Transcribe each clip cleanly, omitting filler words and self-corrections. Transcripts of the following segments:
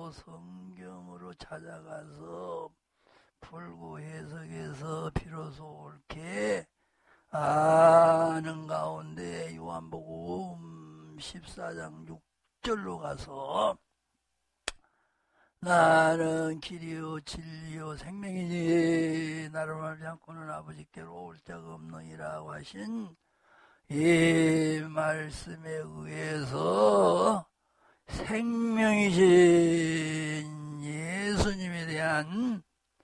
일절로 성경으로 찾아가서 풀고 해석해서 비로소 옳게 아는 가운데 요한복음 14장 6절로 가서 나는 길이요 진리요 생명이니 나를 말지 않고는 아버지께로 올 자가 없느니라고 하신 이 말씀에 의해서 생명이신 예수님에 대한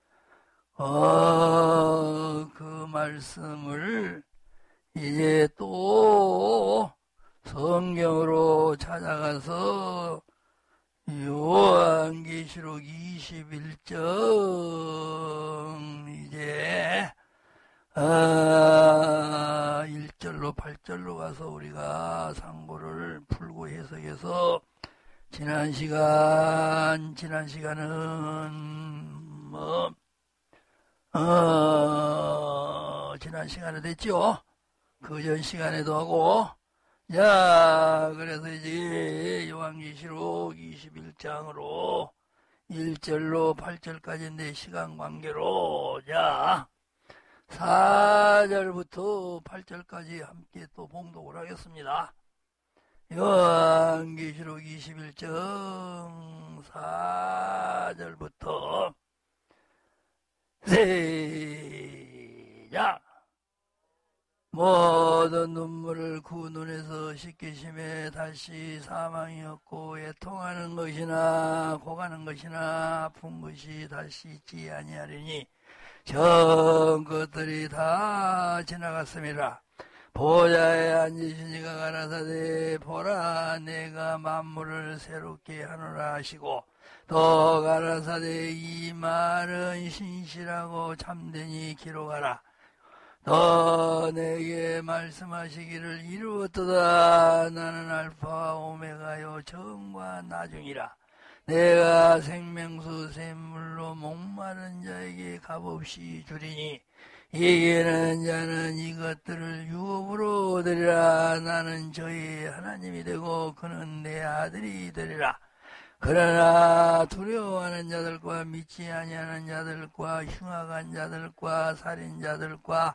그 말씀을 이제 또 성경으로 찾아가서 요한계시록 21장 이제 1절로 8절로 가서 우리가 상고를 풀고 해석해서 지난 시간은 지난 시간에 됐죠? 그 전 시간에도 하고, 자, 그래서 이제 요한계시록 21장으로 1절로 8절까지인데 시간 관계로, 자, 4절부터 8절까지 함께 또 봉독을 하겠습니다. 요한계시록 21장 4절부터 시작. 모든 눈물을 그 눈에서 씻기심에 다시 사망이 없고 애통하는 것이나 고가는 것이나 아픈 것이 다시 있지 아니하리니 전 것들이 다 지나갔음이라. 보좌에 앉으신 이가 가라사대 보라 내가 만물을 새롭게 하노라 하시고 또 가라사대 이 말은 신실하고 참되니 기록하라. 너 내게 말씀하시기를 이루었도다. 나는 알파와 오메가요 처음과 나중이라. 내가 생명수 샘물로 목마른 자에게 값없이 주리니 이기는 자는 이것들을 유업으로 얻으리라. 나는 저희 하나님이 되고 그는 내 아들이 되리라. 그러나 두려워하는 자들과 믿지 아니하는 자들과 흉악한 자들과 살인자들과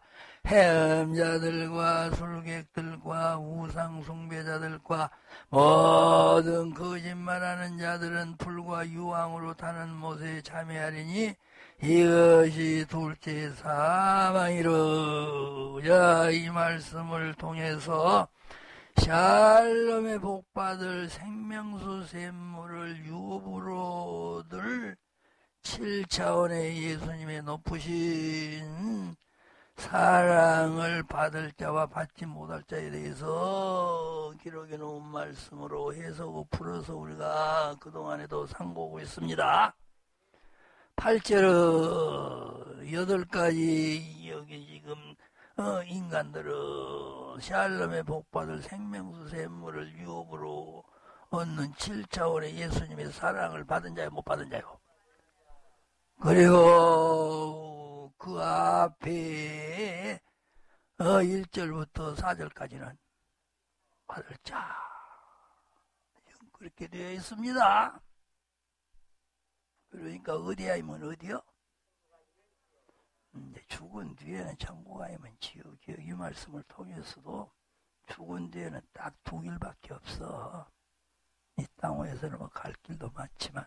해음자들과 술객들과 우상숭배자들과 모든 거짓말하는 자들은 불과 유황으로 타는 못에 참여하리니 이것이 둘째 사망이로. 자, 이 말씀을 통해서 샬롬의 복받을 생명수 샘물을 유업으로 얻을 7차원의 예수님의 높으신 사랑을 받을 자와 받지 못할 자에 대해서 기록해 놓은 말씀으로 해석을 풀어서 우리가 그동안에도 상고하고 있습니다. 8절은 8가지 여기 지금 인간들은 샬롬의 복받을 생명수 샘물을 유업으로 얻는 7차원의 예수님의 사랑을 받은 자요 못 받은 자요. 그리고 그 앞에 1절부터 4절까지는 받을 자 그렇게 되어 있습니다. 그러니까 어디야 이면 어디요? 죽은 뒤에는 천국 아니면 지옥. 이 말씀을 통해서도 죽은 뒤에는 딱 2길밖에 없어. 이 땅에서는 뭐 갈 길도 많지만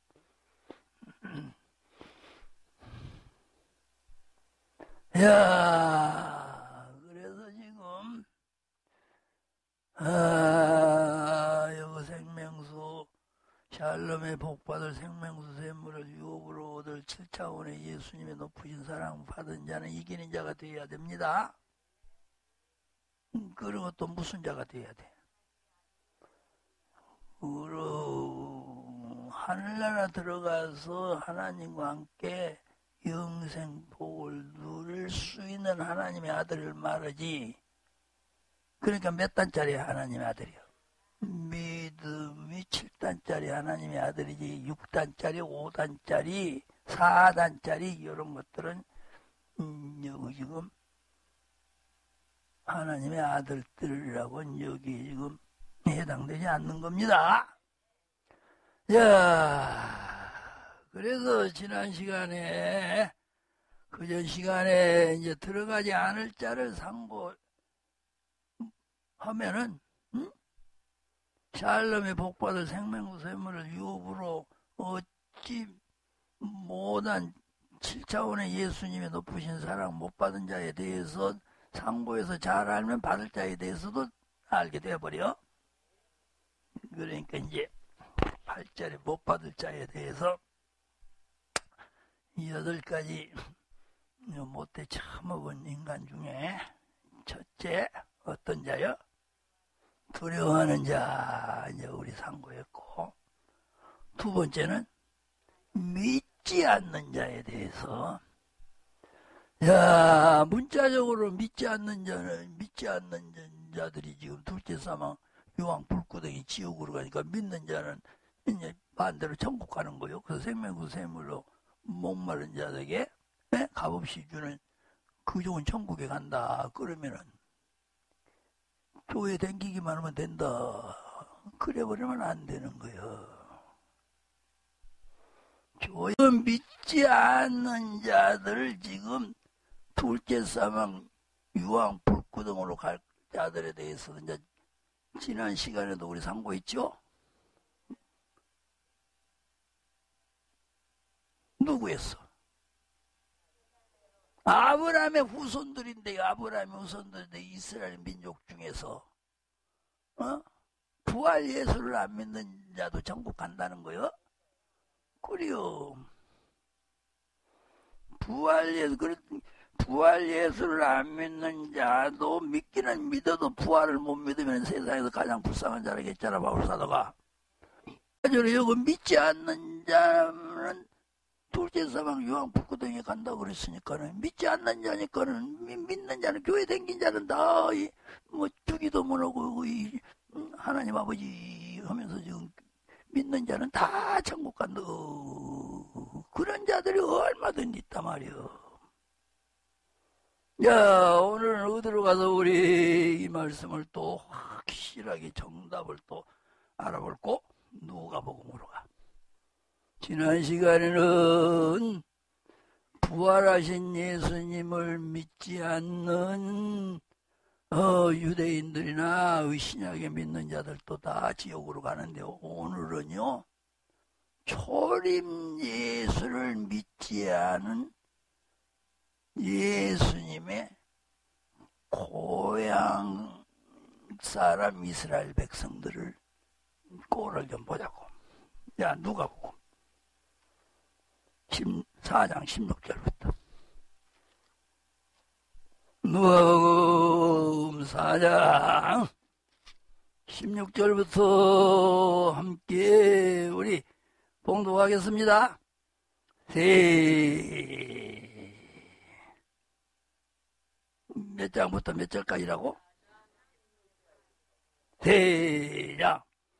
야, 그래서 지금 여기 생명수 샬롬의 복받을 생명수 샘물을 유업으로 얻을 7차원의 예수님의 높으신 사랑 받은 자는 이기는 자가 되어야 됩니다. 그리고 또 무슨 자가 되어야 돼? 하늘나라 들어가서 하나님과 함께 영생 복을 누릴 수 있는 하나님의 아들을 말하지. 그러니까 몇 단짜리야 하나님의 아들이요? 믿음이 7단짜리 하나님의 아들이지 6단짜리, 5단짜리, 4단짜리 이런 것들은 여기 지금 하나님의 아들들이라고는 여기 지금 해당되지 않는 겁니다. 자, 그래서 지난 시간에, 그전 시간에 이제 들어가지 않을 자를 상고하면은, 응? 샬롬의 복받을 생명구 샘물을 유업으로 얻지 못한 7차원의 예수님의 높으신 사랑 못 받은 자에 대해서 상고해서 잘 알면 받을 자에 대해서도 알게 되어버려. 그러니까 이제 8절에 못 받을 자에 대해서 8가지 못돼 처먹은 인간 중에 첫째 어떤 자요? 두려워하는 자, 이제 우리 상고했고, 두 번째는 믿지 않는 자에 대해서, 야, 문자적으로 믿지 않는 자들이 지금 둘째 사망 유황 불구덩이 지옥으로 가니까 믿는 자는 이제 반대로 천국 가는 거요. 그래서 생명구 샘물로 목마른 자에게 값없이 주는 그 좋은 천국에 간다. 그러면은 교회 댕기기만 하면 된다. 그래버리면 안 되는 거예요. 교회 믿지 않는 자들을 지금 둘째 사망 유황 불구덩으로 갈 자들에 대해서 이제 지난 시간에도 우리 상고했죠? 누구였어? 아브라함의 후손들인데, 아브라함의 후손들인데 이스라엘 민족 중에서 부활 예수를 안 믿는 자도 천국 간다는 거요? 그래요. 부활 예수를 안 믿는 자도 믿기는 믿어도 부활을 못 믿으면 세상에서 가장 불쌍한 자라겠잖아, 바울사도가. 여기 믿지 않는 자는 둘째 사망 유황 불구덩이에 간다고 그랬으니까는, 믿지 않는 자니까는, 믿는 자는, 교회 댕긴 자는 다, 주기도 못하고, 하나님 아버지 하면서 지금 믿는 자는 다 천국 간다. 그런 자들이 얼마든지 있단 말이요. 야, 오늘 어디로 가서 우리 이 말씀을 또 확실하게 정답을 또 알아볼고, 누가복음으로 가. 지난 시간에는 부활하신 예수님을 믿지 않는 유대인들이나 신약에 믿는 자들도 다 지옥으로 가는데, 오늘은요 초림 예수를 믿지 않은 예수님의 고향 사람 이스라엘 백성들을 꼴을 좀 보자고. 야, 누가복음 4장 16절부터. 누가복음 4장 16절부터 함께 우리 봉독하겠습니다. 몇 장부터 몇 절까지라고? 시작.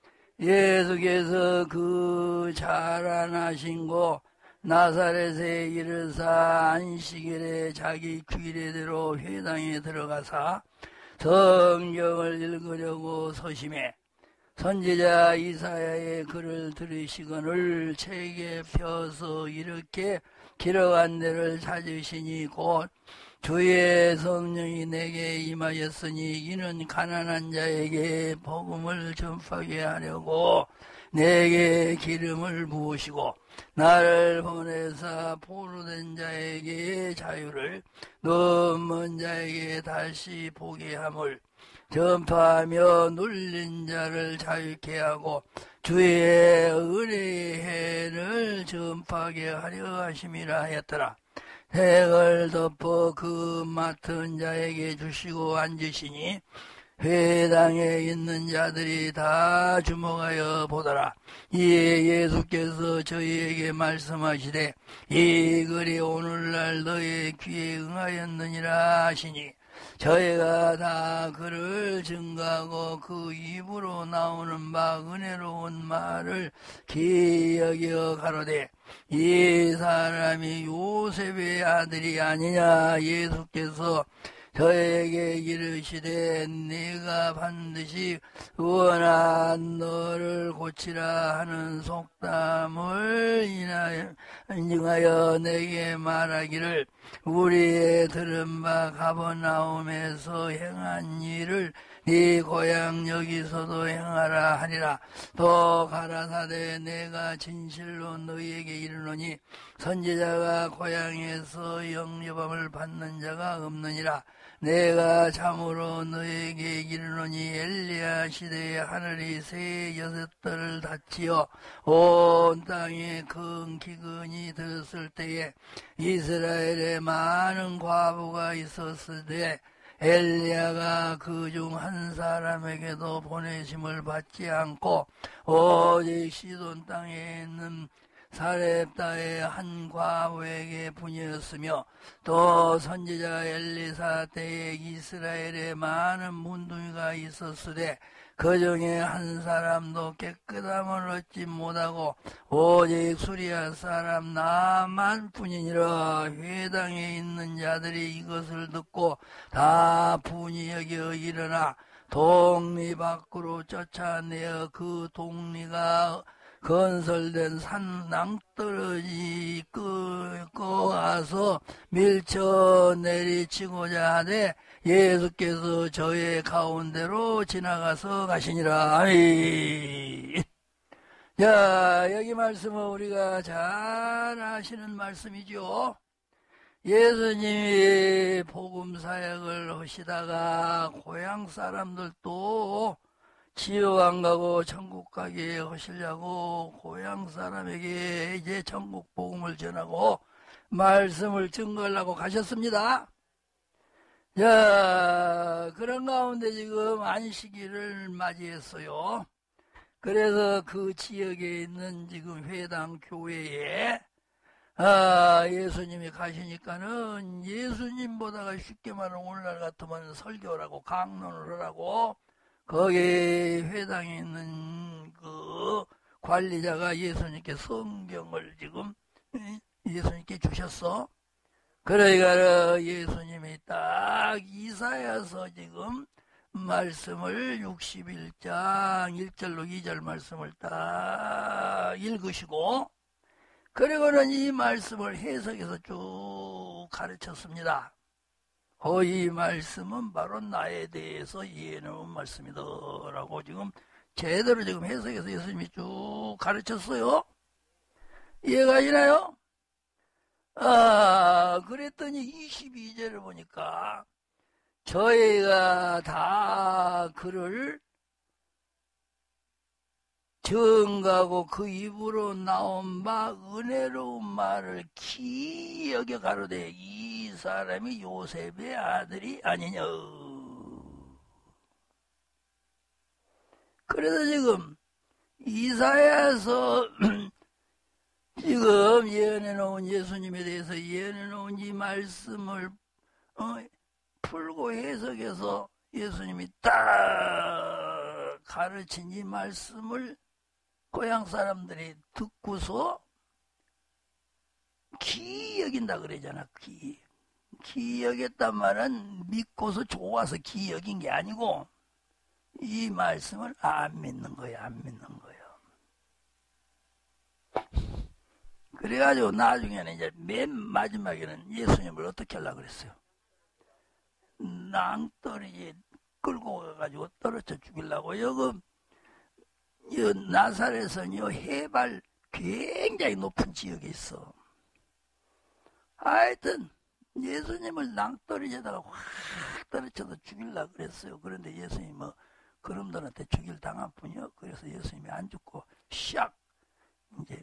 예수께서 그 자라나신 곳 나사렛에 이르사 안식일에 자기 규례대로 회당에 들어가사 성경을 읽으려고 서심해 선지자 이사야의 글을 들으시거늘 책에 펴서 이렇게 기록한 데를 찾으시니 곧 주의 성령이 내게 임하였으니 이는 가난한 자에게 복음을 전파하게 하려고 내게 기름을 부으시고 나를 보내사 포로된 자에게 자유를 눈 먼 자에게 다시 보게 함을 전파하며 눌린 자를 자유케 하고 주의 은혜의 해를 전파하게 하려 하심이라 하였더라. 색을 덮어 그 맡은 자에게 주시고 앉으시니 회당에 있는 자들이 다 주목하여 보더라. 이에 예수께서 저희에게 말씀하시되 이 글이 오늘날 너의 귀에 응하였느니라 하시니 저희가 다 그를 증거하고 그 입으로 나오는 바 은혜로운 말을 기여겨 가로되 이 사람이 요셉의 아들이 아니냐. 예수께서 저에게 이르시되 네가 반드시 원한 너를 고치라 하는 속담을 인증하여 내게 말하기를 우리의 들은 바 가버나움에서 행한 일을 네 고향 여기서도 행하라 하니라. 또 가라사대 내가 진실로 너희에게 이르노니 선지자가 고향에서 영접함을 받는 자가 없느니라. 내가 참으로 너에게 이르노니 엘리야 시대에 하늘이 새 여섯들을 닫지어 온 땅에 큰 기근이 들었을 때에 이스라엘에 많은 과부가 있었으되 엘리야가 그 중 한 사람에게도 보내심을 받지 않고 오직 시돈 땅에 있는 사렙다의 한 과부에게 분이었으며 또 선지자 엘리사 때에 이스라엘에 많은 문둥이가 있었으되 그 중에 한 사람도 깨끗함을 얻지 못하고 오직 수리아 사람 나만 뿐이니라. 회당에 있는 자들이 이것을 듣고 다 분이 여겨 일어나 동리 밖으로 쫓아내어 그 동리가 건설된 산 낭떠러지 꺼가서 밀쳐 내리치고자 하되 예수께서 저의 가운데로 지나가서 가시니라. 아멘. 자, 여기 말씀은 우리가 잘 아시는 말씀이죠. 예수님이 복음 사역을 하시다가 고향 사람들도 지옥 안 가고 천국 가게 하시려고 고향 사람에게 이제 천국 복음을 전하고 말씀을 증거하려고 가셨습니다. 자, 그런 가운데 지금 안식일을 맞이했어요. 그래서 그 지역에 있는 지금 회당 교회에 예수님이 가시니까는 예수님보다가 쉽게 말하면 오늘날 같으면 설교라고 강론을 하라고 거기 회당에 있는 그 관리자가 예수님께 성경을 지금 예수님께 주셨어. 그러니까 예수님이 딱 이사야서 지금 말씀을 61장 1절로 2절 말씀을 딱 읽으시고 그리고는 이 말씀을 해석해서 쭉 가르쳤습니다. 이 말씀은 바로 나에 대해서 이해해놓은 말씀이다 라고 지금 제대로 지금 해석해서 예수님이 쭉 가르쳤어요. 이해가 되나요? 그랬더니 22절을 보니까 저희가 다 그를 증거하고 그 입으로 나온 바 은혜로운 말을 기여겨 가로되 이 사람이 요셉의 아들이 아니냐. 그래서 지금 이사야서 지금 예언해 놓은 예수님에 대해서 예언해 놓은 이 말씀을 풀고 해석해서 예수님이 딱 가르친 이 말씀을 고향 사람들이 듣고서 기여긴다 그러잖아. 기여겼단 말은 믿고서 좋아서 기여긴 게 아니고 이 말씀을 안 믿는 거야. 안 믿는 거예요. 그래가지고 나중에는 이제 맨 마지막에는 예수님을 어떻게 하려고 그랬어요? 낭떠러지에 끌고 가가지고 떨어져 죽이려고. 여기 나사렛은 해발 굉장히 높은 지역에 있어. 하여튼 예수님을 낭떠러지에다가 확 떨어져서 죽이려고 그랬어요. 그런데 예수님이 그놈들한테 죽일 당한 뿐이요. 그래서 예수님이 안 죽고 샥 이제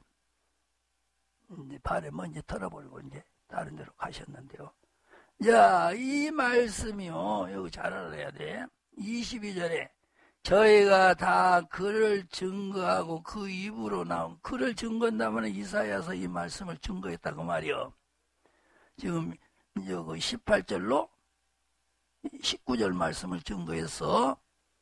발에 먼지 털어버리고 이제 다른 데로 가셨는데요. 자, 이 말씀이요. 여기 잘 알아야 돼. 22절에 저희가 다 그를 증거하고 그 입으로 나온 그를 증거한다면 이사야서 이 말씀을 증거했다고 말이요. 지금 여기 18절로 19절 말씀을 증거해서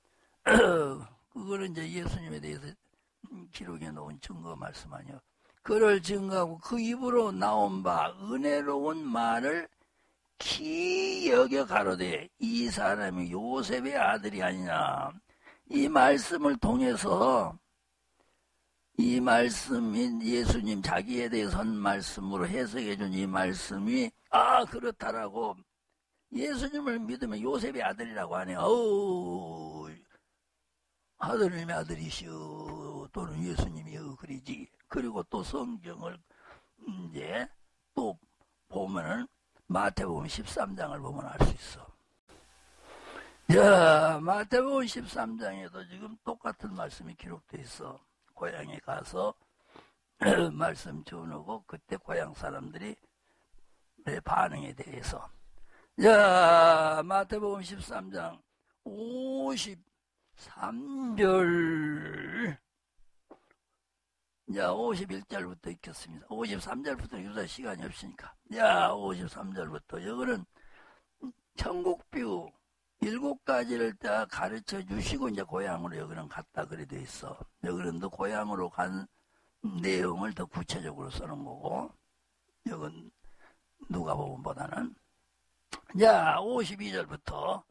그거는 이제 예수님에 대해서 기록해 놓은 증거 말씀 아니요. 그를 증거하고 그 입으로 나온 바 은혜로운 말을 기여겨 가로되 이 사람이 요셉의 아들이 아니냐. 이 말씀을 통해서 이 말씀이 예수님 자기에 대해서 한 말씀으로 해석해 준 이 말씀이 그렇다라고 예수님을 믿으면 요셉의 아들이라고 하네. 하느님의 아들이시오 또는 예수님이여 그러지. 그리고 또 성경을 이제 또 보면은 마태복음 13장을 보면 알 수 있어. 자, 마태복음 13장에도 지금 똑같은 말씀이 기록되어 있어. 고향에 가서 말씀 전하고 그때 고향 사람들이 내 반응에 대해서. 자, 마태복음 13장 53절. 자, 51절부터 읽겠습니다. 53절부터 읽어서 시간이 없으니까. 자, 53절부터. 이거는 천국비유 7가지를 다 가르쳐 주시고 이제 고향으로 여기는 갔다 그래 돼 있어. 여기는 더 고향으로 간 내용을 더 구체적으로 쓰는 거고, 여긴 누가복음보다는. 자, 52절부터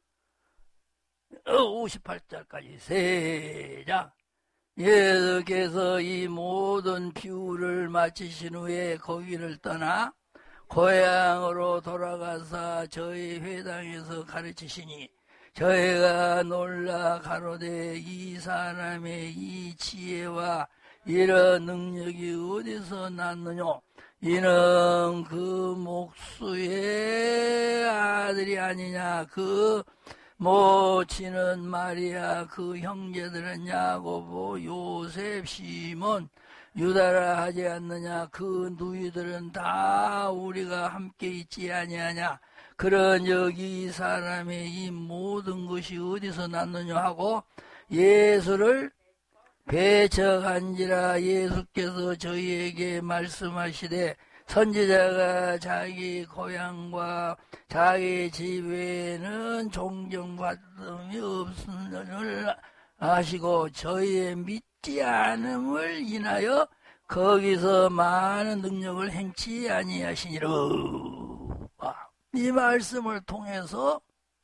58절까지 시작. 예수께서 이 모든 비유를 마치신 후에 거기를 떠나 고향으로 돌아가사 저희 회당에서 가르치시니 저희가 놀라 가로되 이 사람의 이 지혜와 이런 능력이 어디서 났느냐. 이는 그 목수의 아들이 아니냐. 그 모친은 마리아, 그 형제들은 야고보, 요셉, 시몬, 유다라 하지 않느냐. 그 누이들은 다 우리가 함께 있지 아니하냐. 그런즉 이 사람의 이 모든 것이 어디서 났느냐 하고 예수를 배척한지라. 예수께서 저희에게 말씀하시되 선지자가 자기 고향과 자기 집에는 존경받음이 없음을 아시고 저희의 믿지 않음을 인하여 거기서 많은 능력을 행치 아니하시니라. 이 말씀을 통해서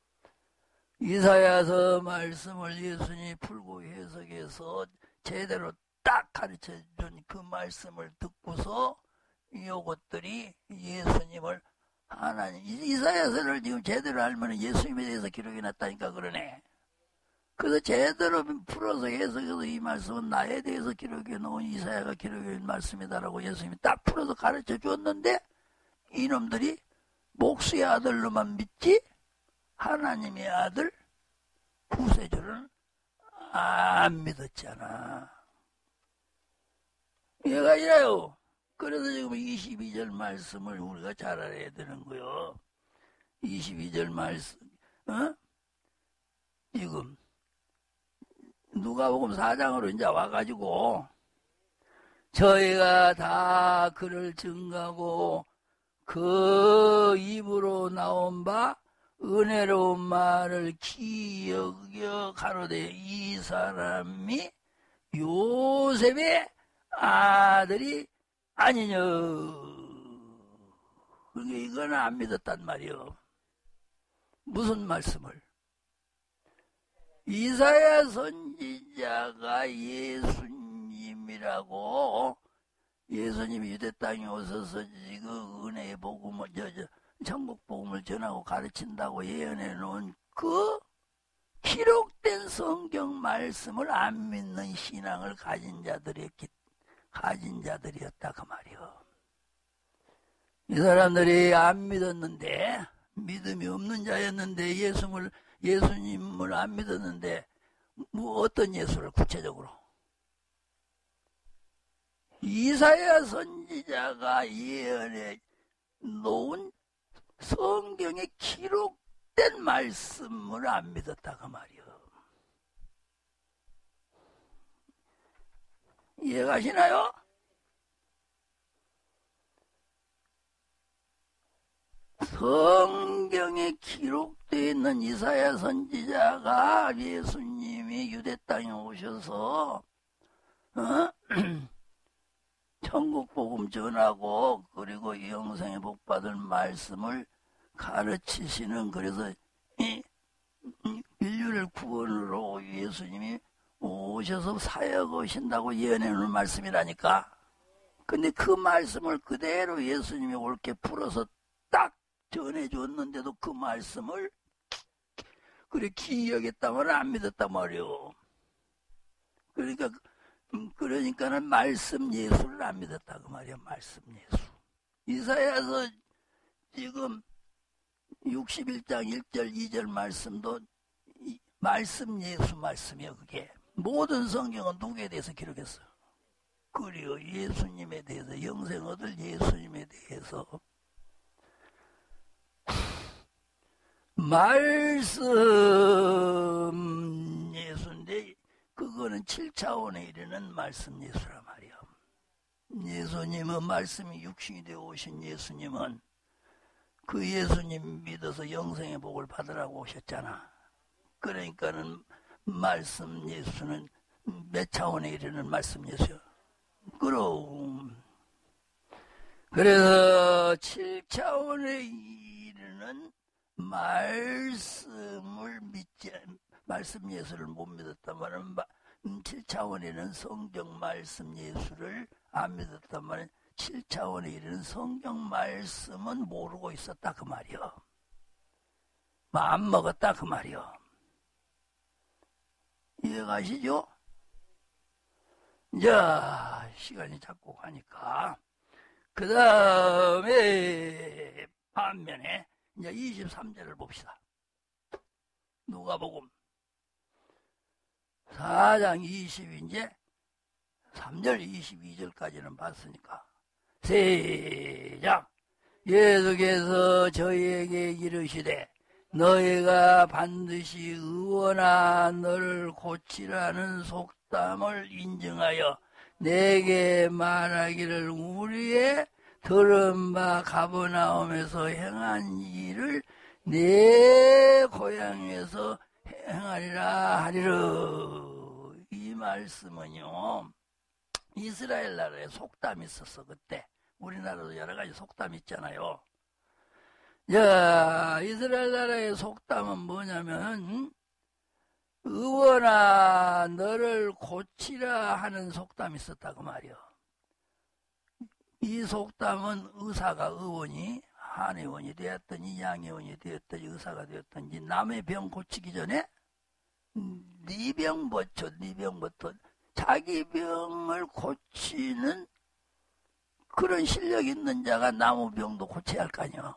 이사야서 말씀을 예수님이 풀고 해석해서 제대로 딱 가르쳐준 그 말씀을 듣고서 이것들이 예수님을 하나님, 이사야서를 지금 제대로 알면 예수님에 대해서 기록이 났다니까 그러네. 그래서 제대로 풀어서 해석해서 이 말씀은 나에 대해서 기록해 놓은 이사야가 기록해 놓은 말씀이다라고 예수님이 딱 풀어서 가르쳐 줬는데 이놈들이 목수의 아들로만 믿지 하나님의 아들 구세주는 안 믿었잖아. 얘가 이래요. 그래서 지금 22절 말씀을 우리가 잘 알아야 되는 거요. 22절 말씀, 지금 누가복음 4장으로 이제 와가지고 저희가 다 그를 증거하고 그 입으로 나온 바 은혜로운 말을 기여겨 가로되 이 사람이 요셉의 아들이 아니냐. 그러니까 이건 안 믿었단 말이요. 무슨 말씀을? 이사야 선지자가 예수님이라고, 예수님이 유대 땅에 오셔서 그 은혜의 복음을 천국 복음을 전하고 가르친다고 예언해 놓은 그 기록된 성경 말씀을 안 믿는 신앙을 가진 자들이었다 그 말이요. 이 사람들이 안 믿었는데, 믿음이 없는 자였는데, 예수님을 안 믿었는데 뭐 어떤 예수를 구체적으로 이사야 선지자가 예언해 놓은 성경에 기록된 말씀을 안 믿었다 그 말이요. 이해가시나요? 성경에 기록되어 있는 이사야 선지자가 예수님이 유대 땅에 오셔서 천국 복음 전하고 그리고 영생에 복 받을 말씀을 가르치시는, 그래서 인류를 구원으로 예수님이 오셔서 사역하신다고 예언해놓은 말씀이라니까. 근데 그 말씀을 그대로 예수님이 옳게 풀어서 딱 전해줬는데도 그 말씀을 그래 기억했다면 안 믿었단 말이오. 그러니까는 말씀 예수를 안 믿었다 그 말이야. 말씀 예수. 이사야서 지금 61장 1절 2절 말씀도 말씀 예수 말씀이요. 그게 모든 성경은 누구에 대해서 기록했어요? 그리고 예수님에 대해서, 영생 얻을 예수님에 대해서 말씀 예수인데 그거는 7차원에 이르는 말씀 예수란 말이야. 예수님은 말씀이 육신이 되어 오신 예수님은 그 예수님 믿어서 영생의 복을 받으라고 오셨잖아. 그러니까는 말씀 예수는 몇 차원에 이르는 말씀 예수야. 그럼 그래서 7차원에 이르는 말씀을 믿지, 말씀 예수를 못 믿었단 말은 7차원에는 성경 말씀 예수를 안 믿었단 말은 7차원에 이르는 성경 말씀은 모르고 있었다 그 말이요. 마음 먹었다 그 말이요. 이해가시죠? 자, 시간이 자꾸 가니까 그 다음에 반면에 이제 23절을 봅시다. 누가복음 4장 20이제 3절 22절까지는 봤으니까 시작. 예수께서 저희에게 이르시되 너희가 반드시 의원아 너를 고치라는 속담을 인정하여 내게 말하기를 우리의 들은 바 가버나움에서 행한 일을 내 고향에서 행하리라 하리라. 이 말씀은요 이스라엘 나라에 속담이 있었어. 그때 우리나라도 여러 가지 속담이 있잖아요. 자, 이스라엘 나라의 속담은 뭐냐면 의원아 너를 고치라 하는 속담이 있었다고 말이요. 이 속담은 의사가 의원이 한의원이 되었든지 양의원이 되었든지 의사가 되었든지 남의 병 고치기 전에 네 병부터 자기 병을 고치는 그런 실력 있는 자가 남의 병도 고쳐야 할 거 아니야.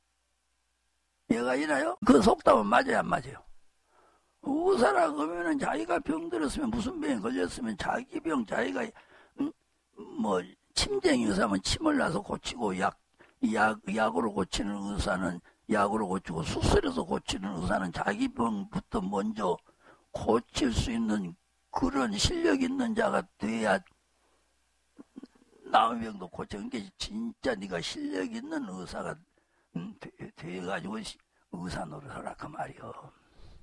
얘가 이나요? 그 속담은 맞아요 안 맞아요? 의사라 그러면은 자기가 병 들었으면 무슨 병에 걸렸으면 자기 병 자기가 뭐 침쟁이 의사면 침을 놔서 고치고 약으로 고치는 의사는 약으로 고치고 수술해서 고치는 의사는 자기 병부터 먼저 고칠 수 있는 그런 실력 있는 자가 돼야 남의 병도 고쳐. 그러니까 진짜 네가 실력 있는 의사가 돼가지고 의사 노릇하라 그 말이요.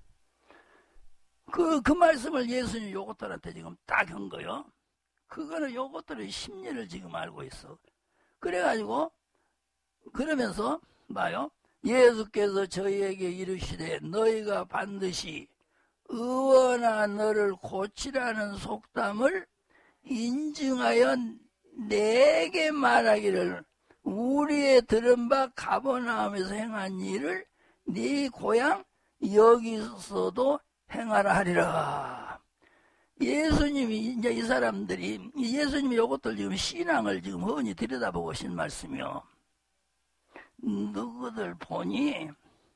그 말씀을 예수님 요것들한테 지금 딱 한 거요. 그거는 요것들의 심리를 지금 알고 있어. 그래가지고 그러면서 봐요. 예수께서 저희에게 이르시되 너희가 반드시 의원아 너를 고치라는 속담을 인증하여 내게 말하기를 우리의 들은 바 가버나움에서 행한 일을 네 고향 여기서도 행하라 하리라. 예수님이 이제 이 사람들이 예수님이 이것들 지금 신앙을 지금 흔히 들여다보고 오신 말씀이요. 너희들 보니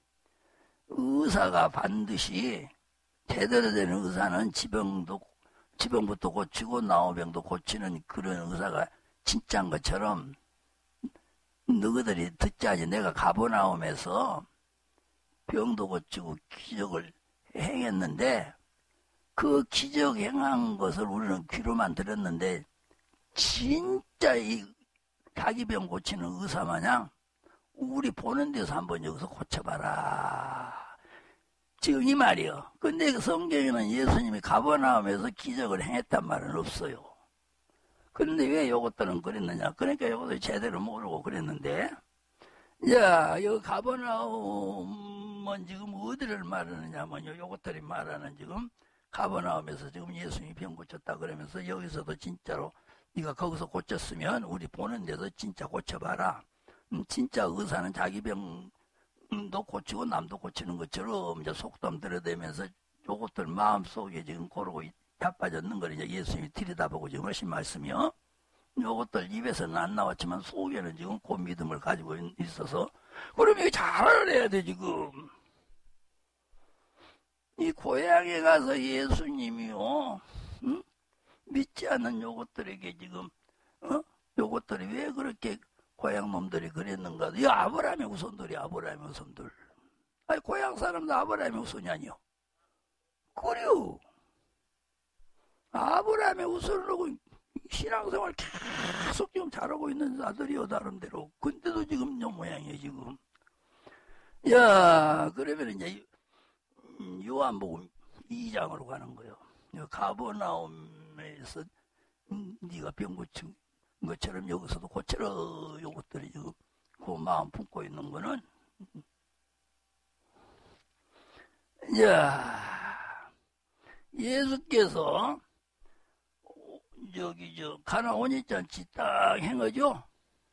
의사가 반드시 제대로 된 의사는 지병부터 고치고 나우병도 고치는 그런 의사가 진짜인 것처럼 너희들이 듣자지 내가 가버나움에서 병도 고치고 기적을 행했는데 그 기적 행한 것을 우리는 귀로만 들었는데 진짜 이 자기 병 고치는 의사 마냥 우리 보는 데서 한번 여기서 고쳐봐라. 지금 이 말이요. 근데 성경에는 예수님이 가버나움에서 기적을 행했단 말은 없어요. 그런데 왜 요것들은 그랬느냐. 그러니까 요것들 제대로 모르고 그랬는데 야, 여기 가버나움은 지금 어디를 말하느냐면요. 요것들이 말하는 지금 가버나움에서 지금 예수님이 병 고쳤다 그러면서 여기서도 진짜로 네가 거기서 고쳤으면 우리 보는 데서 진짜 고쳐봐라. 진짜 의사는 자기 병도 고치고 남도 고치는 것처럼 이제 속담 들여대면서 요것들 마음속에 지금 고르고 자빠졌는 걸 이제 예수님이 들여다보고 지금 하신 말씀이요. 요것들 입에서는 안 나왔지만 속에는 지금 그 믿음을 가지고 있어서 그럼 이거 잘 알아야 돼 지금. 이 고향에 가서 예수님이요, 응? 믿지 않는 요것들에게 지금 요것들이 왜 그렇게 고향 놈들이 그랬는가? 이 아브라함의 후손들이 아브라함의 후손들. 아니 고향 사람도 아브라함의 후손이 아니요. 그래요. 아브라함의 후손으로 신앙생활 계속 지금 잘하고 있는 아들이요 나름대로. 근데도 지금 요 모양이에요 지금. 야, 그러면 이제 요한복음 2장으로 가는 거예요. 가버나움에서 네가 병 고친 것처럼 여기서도 고쳐라. 요것들이 지금 그 마음 품고 있는 거는 야, 예수께서 저기 가나 혼인잔치 딱 행하죠.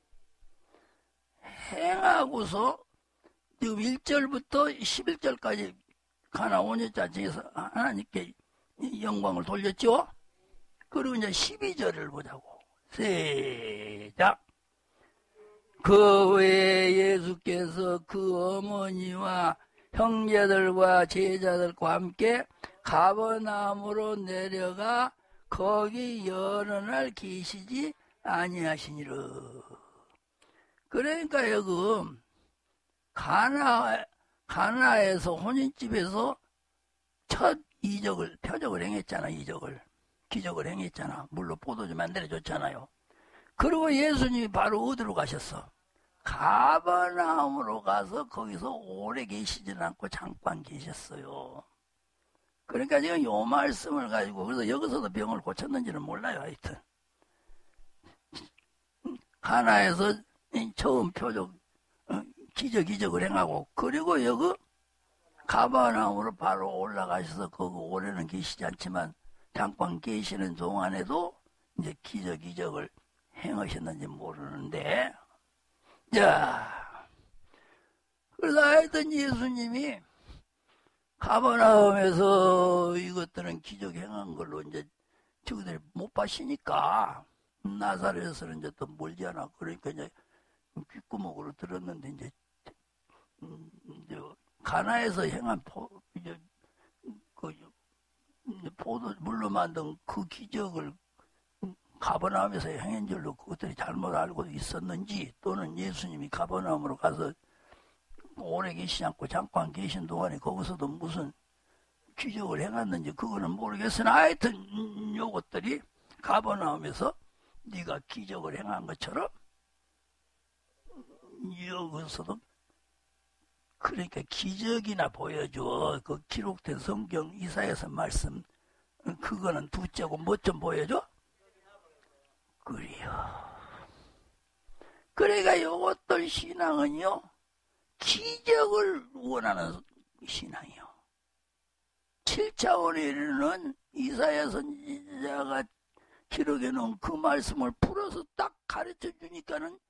행하고서 지금 1절부터 11절까지 가나 혼인잔치에서 하나님께 영광을 돌렸죠. 그리고 이제 12절을 보자고. 시작. 그 외에 예수께서 그 어머니와 형제들과 제자들과 함께 가버나움으로 내려가 거기 여러 날 계시지 아니하시니라. 그러니까 여기 가나에서 혼인집에서 첫 표적을 행했잖아. 기적을 행했잖아. 물로 포도주 만들어줬잖아요. 그리고 예수님이 바로 어디로 가셨어? 가버나움으로 가서 거기서 오래 계시지는 않고 잠깐 계셨어요. 그러니까 지금 요 말씀을 가지고 그래서 여기서도 병을 고쳤는지는 몰라요. 하여튼 가나에서 처음 표적 기적을 행하고 그리고 여기 가버나움으로 바로 올라가셔서 거기 오래는 계시지 않지만 잠깐 계시는 동안에도 이제 기적을 행하셨는지 모르는데, 자, 그래서 하여튼 예수님이 가버나움에서 이것들은 기적 행한 걸로 이제 저들이 못 봐시니까 나사렛에서는 이제 또 멀지 않아. 그러니까 이제 귓구멍으로 들었는데 이제 가나에서 행한 포도 물로 만든 그 기적을 가버나움에서 행한 줄로 그것들이 잘못 알고 있었는지 또는 예수님이 가버나움으로 가서 오래 계시지 않고 잠깐 계신 동안에 거기서도 무슨 기적을 행했는지 그거는 모르겠으나 하여튼 요것들이 가버나움에서 네가 기적을 행한 것처럼 여기서도 그러니까 기적이나 보여줘. 그 기록된 성경 이사야서 말씀 그거는 둘째고 뭐 좀 보여줘? 그래요. 그러니까 요것들 신앙은요 기적을 원하는 신앙이요. 7차원에 이르는 이사야 선지자가 기록해 놓은 그 말씀을 풀어서 딱 가르쳐 주니까는